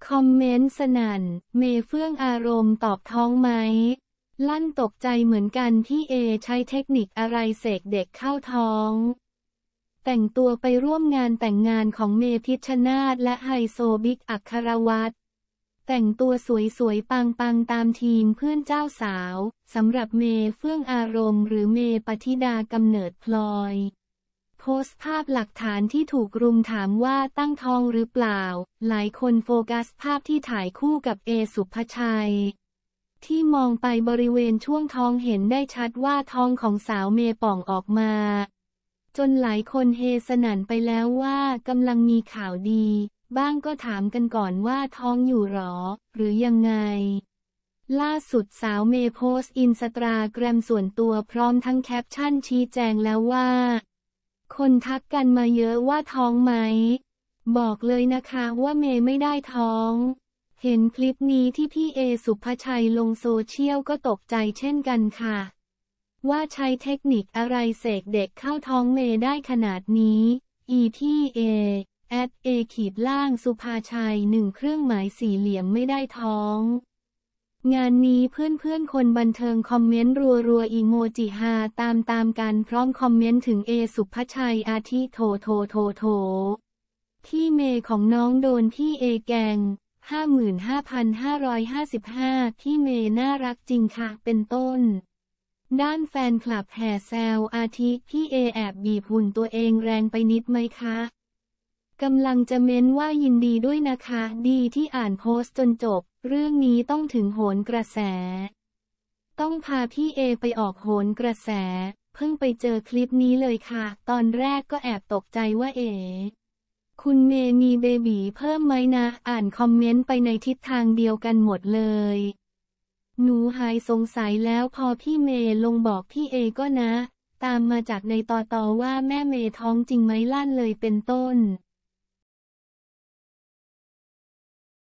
คอมเมนต์สนั่นเมย์เฟื่องอารมณ์ตอบท้องไหมลั่นตกใจเหมือนกันพี่เอใช้เทคนิคอะไรเสกเด็กเข้าท้องแต่งตัวไปร่วมงานแต่งงานของเมพิชชนาธิ์และไฮโซบิ๊กอัครวัฒน์แต่งตัวสวยๆปังๆตามทีมเพื่อนเจ้าสาวสำหรับเมเฟื่องอารมณ์หรือเมปฏิดากำเนิดพลอยโพสต์ภาพหลักฐานที่ถูกรุมถามว่าตั้งท้องหรือเปล่าหลายคนโฟกัสภาพที่ถ่ายคู่กับเอสุภชัยที่มองไปบริเวณช่วงท้องเห็นได้ชัดว่าท้องของสาวเมย์ป่องออกมาจนหลายคนเฮสนั่นไปแล้วว่ากำลังมีข่าวดีบ้างก็ถามกันก่อนว่าท้องอยู่หรอหรือยังไงล่าสุดสาวเมย์โพสต์อินสตาแกรมส่วนตัวพร้อมทั้งแคปชั่นชี้แจงแล้วว่าคนทักกันมาเยอะว่าท้องไหมบอกเลยนะคะว่าเมย์ไม่ได้ท้องเห็นคลิปนี้ที่พี่เอสุภชัยลงโซเชียลก็ตกใจเช่นกันค่ะว่าใช้เทคนิคอะไรเสกเด็กเข้าท้องเมย์ได้ขนาดนี้พี่เอสุภาชัย1เครื่องหมายสี่เหลี่ยมไม่ได้ท้องงานนี้เพื่อนๆคนบันเทิงคอมเมนต์รัวๆอีโมจิฮาตามกันพร้อมคอมเมนต์ถึงเอสุภชัยอาทิโถที่เมย์ของน้องโดนพี่เอแกง55,555ที่เมย์น่ารักจริงค่ะเป็นต้นด้านแฟนคลับแห่แซวอาทิพี่เอแอบบีบหุ่นตัวเองแรงไปนิดไหมคะกำลังจะเม้นว่ายินดีด้วยนะคะดีที่อ่านโพสต์จนจบเรื่องนี้ต้องถึงโหนกระแสต้องพาพี่เอไปออกโหนกระแสเพิ่งไปเจอคลิปนี้เลยค่ะตอนแรกก็แอบตกใจว่าคุณเมย์มีเบบีเพิ่มไหมนะอ่านคอมเมนต์ไปในทิศทางเดียวกันหมดเลยหนูหายสงสัยแล้วพอพี่เมย์ลงบอกพี่เอก็นะตามมาจากในตอว่าแม่เมย์ท้องจริงไหมลั่นเลยเป็นต้น